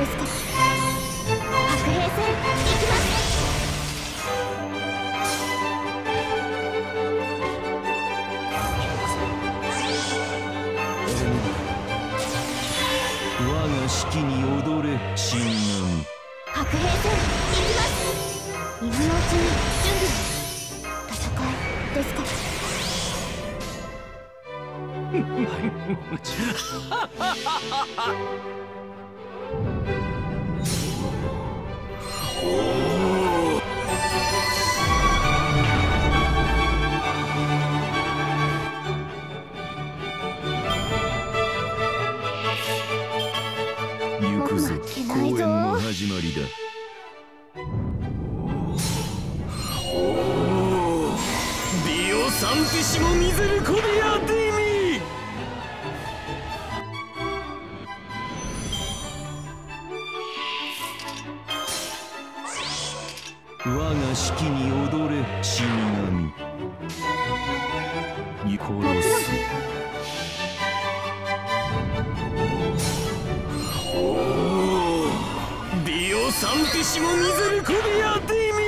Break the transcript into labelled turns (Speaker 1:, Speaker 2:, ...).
Speaker 1: ですか。白兵戦行きます。
Speaker 2: 我が指揮に踊れ神南。
Speaker 1: 白兵戦行きます。今のうちに準備。戦いですか。
Speaker 2: 行くぞ、公演の始まりだ。ディオサンティシモミゼルコディアディミ。我が指揮に踊れ死神。殺す。ディオサンティシモミゼルコディアディミ。